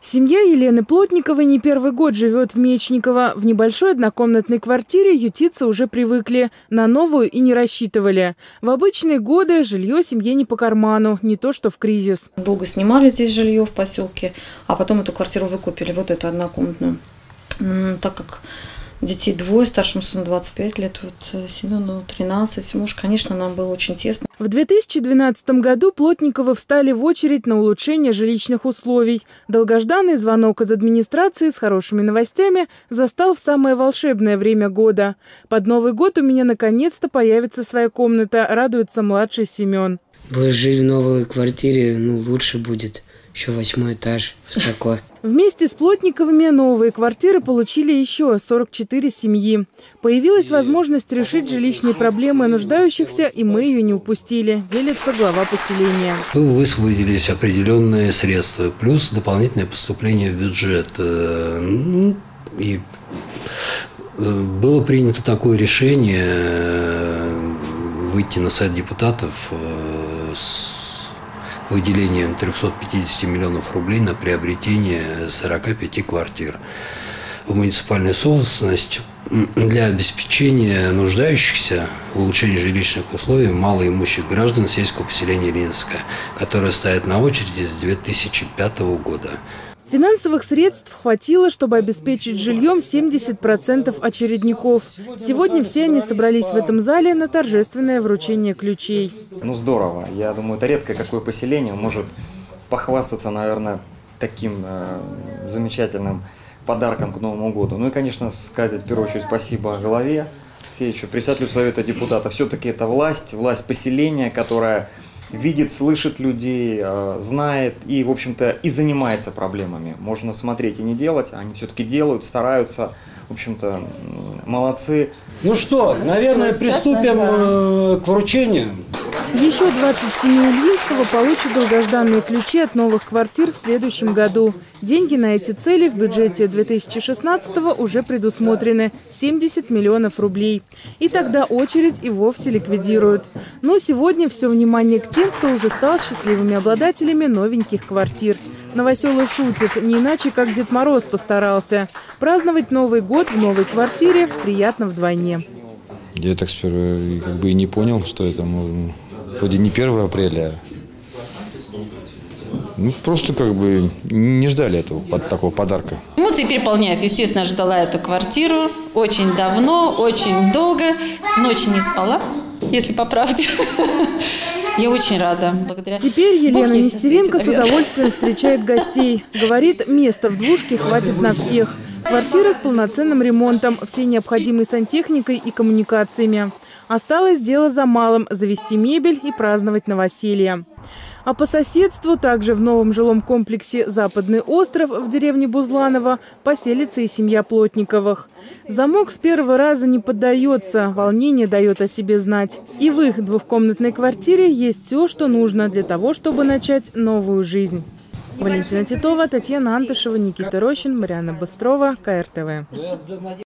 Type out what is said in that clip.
Семья Елены Плотниковой не первый год живет в Мечниково. В небольшой однокомнатной квартире ютиться уже привыкли. На новую и не рассчитывали. В обычные годы жилье семье не по карману, не то что в кризис. Долго снимали здесь жилье в поселке, а потом эту квартиру выкупили, вот эту однокомнатную. Так как детей двое, старшему сыну 25 лет, вот Семену 13. Муж, конечно, нам было очень тесно. В 2012 году Плотниковы встали в очередь на улучшение жилищных условий. Долгожданный звонок из администрации с хорошими новостями застал в самое волшебное время года. Под Новый год у меня наконец-то появится своя комната, радуется младший Семен. Жить в новой квартире, лучше будет. Еще 8 этаж, высоко. Вместе с Плотниковыми новые квартиры получили еще 44 семьи. Появилась возможность решить жилищные проблемы нуждающихся, и мы ее не упустили, делится глава поселения. Высвободились определенные средства, плюс дополнительное поступление в бюджет. И было принято такое решение выйти на сайт депутатов с выделением 350 миллионов рублей на приобретение 45 квартир в муниципальную собственность для обеспечения нуждающихся в улучшении жилищных условий малоимущих граждан сельского поселения Ленинское, которое стоит на очереди с 2005 года. Финансовых средств хватило, чтобы обеспечить жильем 70% очередников. Сегодня все они собрались в этом зале на торжественное вручение ключей. Здорово. Я думаю, это редкое какое поселение может похвастаться, наверное, таким замечательным подарком к Новому году. И, конечно, сказать в первую очередь спасибо главе Алексеевичу, председателю Совета депутатов. Все-таки это власть поселения, которая видит, слышит людей, знает и, в общем-то, и занимается проблемами. Можно смотреть и не делать, они все-таки делают, стараются, в общем-то, молодцы. Ну что, наверное, приступим к вручению. Еще 20 семей Ильинского получат долгожданные ключи от новых квартир в следующем году. Деньги на эти цели в бюджете 2016-го уже предусмотрены – 70 миллионов рублей. И тогда очередь и вовсе ликвидируют. Но сегодня все внимание к тем, кто уже стал счастливыми обладателями новеньких квартир. Новоселы шутят, не иначе, как Дед Мороз постарался. Праздновать Новый год в новой квартире приятно вдвойне. Я так сперва и не понял, что это вроде не 1 апреля. Просто не ждали такого подарка. Эмоции переполняют. Естественно, ждала эту квартиру очень давно, очень долго. Всю ночь не спала, если по правде. Я очень рада. Теперь Елена Нестеренко с удовольствием встречает гостей. Говорит, места в двушке хватит на всех. Квартира с полноценным ремонтом, всей необходимой сантехникой и коммуникациями. Осталось дело за малым – завести мебель и праздновать новоселье. А по соседству, также в новом жилом комплексе «Западный остров» в деревне Бузланово, поселится и семья Плотниковых. Замок с первого раза не поддается, волнение дает о себе знать. И в их двухкомнатной квартире есть все, что нужно для того, чтобы начать новую жизнь. Валентина Титова, Татьяна Антышева, Никита Рощин, Марианна Быстрова, КРТВ.